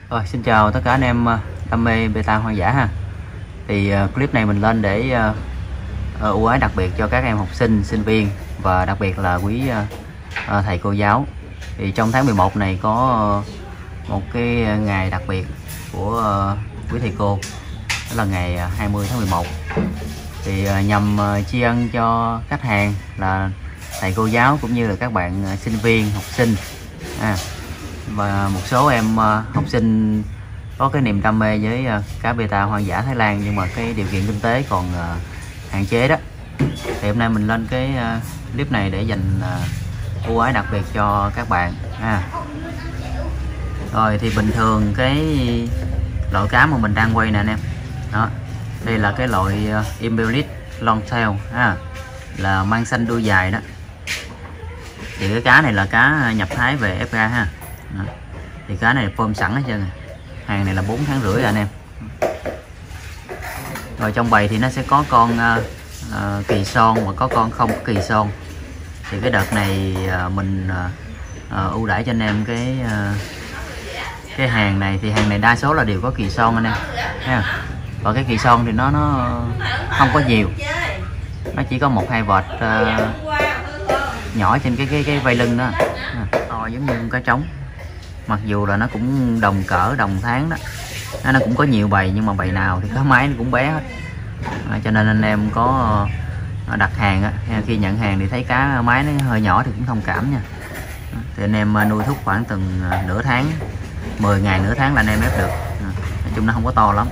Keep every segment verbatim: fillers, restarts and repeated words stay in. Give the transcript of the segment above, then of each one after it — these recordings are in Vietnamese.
Rồi, xin chào tất cả anh em đam mê beta hoang dã ha. Thì uh, clip này mình lên để uh, uh, ưu ái đặc biệt cho các em học sinh, sinh viên và đặc biệt là quý uh, uh, thầy cô giáo. Thì trong tháng mười một này có uh, một cái ngày đặc biệt của uh, quý thầy cô, đó là ngày hai mươi tháng mười một. Thì uh, nhằm uh, tri ân cho khách hàng là thầy cô giáo cũng như là các bạn uh, sinh viên, học sinh à, và một số em uh, học sinh có cái niềm đam mê với uh, cá beta hoang dã Thái Lan, nhưng mà cái điều kiện kinh tế còn uh, hạn chế đó. Thì hôm nay mình lên cái uh, clip này để dành uh, ưu ái đặc biệt cho các bạn ha. Rồi thì bình thường cái loại cá mà mình đang quay nè anh em, đó, đây là cái loại uh, Imperial Longtail ha, là mang xanh đuôi dài đó. Thì cái cá này là cá nhập Thái về ép ra ha. Đó. Thì cá này phơm sẵn hết trơn, hàng này là bốn tháng rưỡi rồi anh em. Rồi trong bầy thì nó sẽ có con uh, uh, kỳ son và có con không có kỳ son. Thì cái đợt này uh, mình uh, uh, ưu đãi cho anh em cái uh, cái hàng này. Thì hàng này đa số là đều có kỳ son anh em ha. Và cái kỳ son thì nó nó không có nhiều, nó chỉ có một hai vệt uh, nhỏ trên cái cái cái vai lưng đó, to giống như cá trống. Mặc dù là nó cũng đồng cỡ đồng tháng đó, nó, nó cũng có nhiều bầy, nhưng mà bầy nào thì có máy nó cũng bé hết. À, cho nên anh em có đặt hàng á, khi nhận hàng thì thấy cá máy nó hơi nhỏ thì cũng thông cảm nha. Thì anh em nuôi thúc khoảng từng nửa tháng, mười ngày nửa tháng là anh em ép được. Nói chung nó không có to lắm.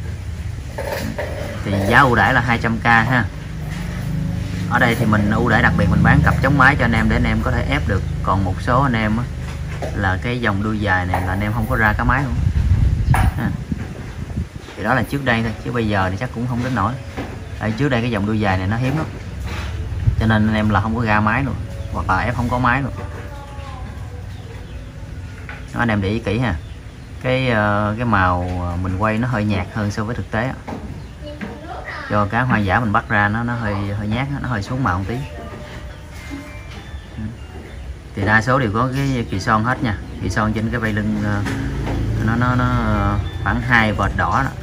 Thì giá ưu đãi là hai trăm k ha. Ở đây thì mình ưu đãi đặc biệt mình bán cặp chống máy cho anh em để anh em có thể ép được. Còn một số anh em á, là cái dòng đuôi dài này là anh em không có ra cá máy luôn ha. Thì đó là trước đây thôi, chứ bây giờ thì chắc cũng không đến nổi. Tại trước đây cái dòng đuôi dài này nó hiếm lắm, cho nên anh em là không có ra máy luôn, hoặc là ép không có máy luôn. Đó, anh em để ý kỹ ha, cái cái màu mình quay nó hơi nhạt hơn so với thực tế. Do cá hoang dã mình bắt ra nó nó hơi hơi nhát, nó hơi xuống màu một tí. Thì đa số đều có cái kỳ son hết nha. Kỳ son trên cái vai lưng nó nó nó khoảng hai vệt đỏ đó.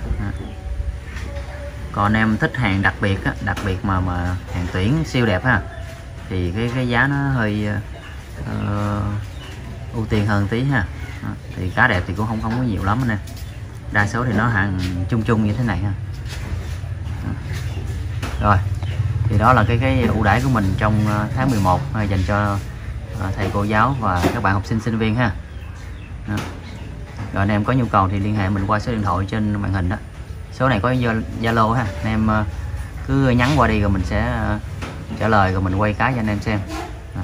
Còn em thích hàng đặc biệt á, đặc biệt mà mà hàng tuyển siêu đẹp ha, thì cái cái giá nó hơi uh, ưu tiên hơn tí ha. Đó. Thì cá đẹp thì cũng không không có nhiều lắm nè. Đa số thì nó hàng chung chung như thế này ha. Đó. Rồi thì đó là cái cái ưu đãi của mình trong tháng mười một dành cho thầy cô giáo và các bạn học sinh sinh viên ha. Đó. Rồi anh em có nhu cầu thì liên hệ mình qua số điện thoại trên màn hình đó. Số này có Zalo ha, anh em cứ nhắn qua đi rồi mình sẽ trả lời, rồi mình quay cá cho anh em xem. Đó.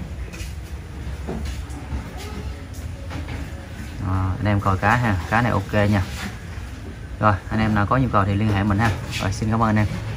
Đó, anh em coi cá ha, cá này ok nha. Rồi anh em nào có nhu cầu thì liên hệ mình ha. Rồi xin cảm ơn anh em.